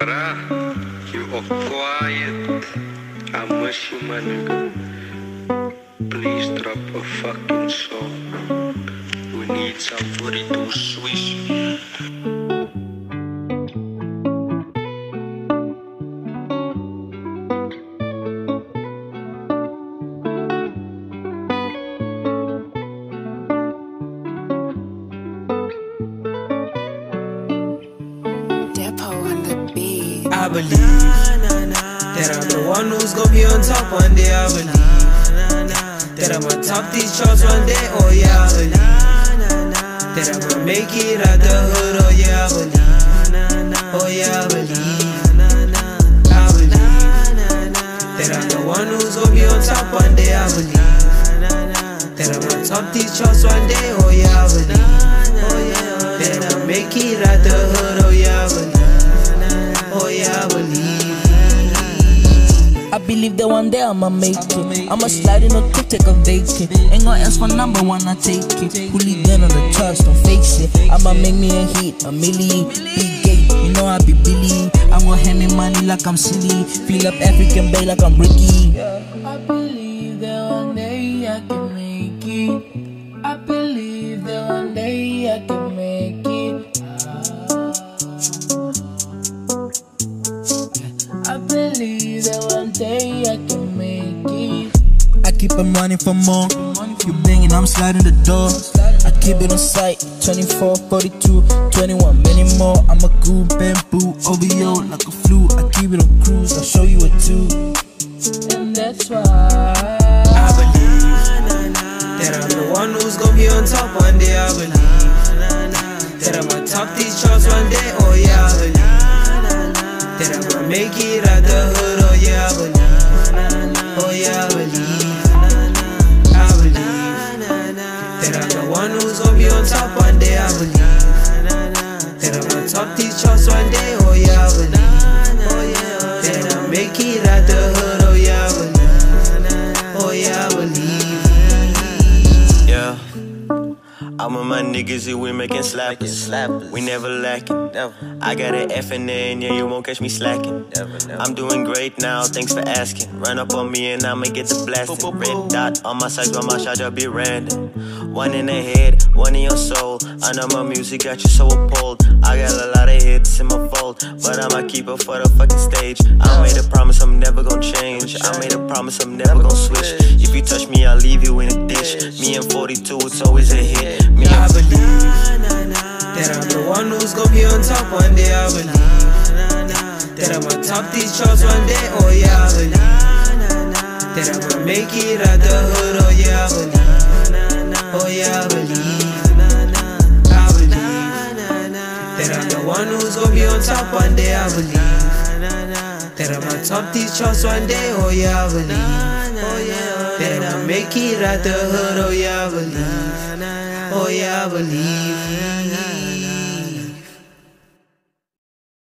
Bruh, you are quiet. I miss you, my nigga. Please drop a fucking song. We need some 42 Swiss. I believe that I'm the one who's gonna be on top one day. I believe that I'ma top these charts one day. Oh yeah, I believe that I'ma make it out the hood. Oh yeah, I believe. Oh yeah, I believe. I believe that I'm the one who's gonna be on top one day. I believe that I'ma top these charts one day. Oh yeah, I believe. Oh yeah, that I'ma make it out the hood. Oh yeah, I believe. Oh yeah, I believe. I believe that one day I'ma make it. I'ma slide in a coupe, take a vacant. Ain't gonna ask for number one, I take it. Who lead then on the charts, don't fake shit. I'ma make me a hit, a million. Big gate, you know I be Billy. I'm gonna hand me money like I'm silly. Feel up African Bay like I'm Ricky. I believe that one day I can make it. I believe that one day I can make it. I believe that one day I can make it. I keep on running for more. You banging, I'm sliding the door. I keep it on sight. 24, 42, 21, many more. I'm a cool bamboo, OVO like a flu. I keep it on cruise, I'll show you a two. And that's why I believe that I'm the one who's gonna be on top one day. I believe that I'ma top these charts one day. Oh yeah, I believe that I'ma make it out the hood. Oh yeah, I believe. Oh yeah, I believe. I believe that I'm the one who's gonna be on top one day. I believe that I'ma top these charts one day. Oh yeah, I believe. Oh yeah, that I'ma make it out the hood. Oh yeah, I believe. Oh yeah, I believe. Yeah, I'm with my niggas and we making slappers. We never lacking. I got an F and N, yeah, you won't catch me slacking. I'm doing great now, thanks for asking. Run up on me and I'ma get the blasting. Red dot on my side, but my shot will be random. One in the head, one in your soul. I know my music got you so appalled. I got a lot of hits in my vault, but I'ma keep it for the fucking stage. I made a promise I'm never gonna change. I made a promise I'm never gonna switch. If you touch me, I'll leave you in a ditch. Me and 42, it's always a hit. I believe that I'm the one who's gonna be on top one day. I believe that I'ma top these charts one day. Oh yeah, I believe that I'ma make it out the hood. Oh yeah, I believe. Oh yeah, I believe. I believe that I'm the one who's gonna be on top one day. I believe that I'ma top these charts one day. Oh yeah, I believe. Oh yeah, that I'ma make it out the hood. Oh yeah, I believe. Oh yeah, I believe.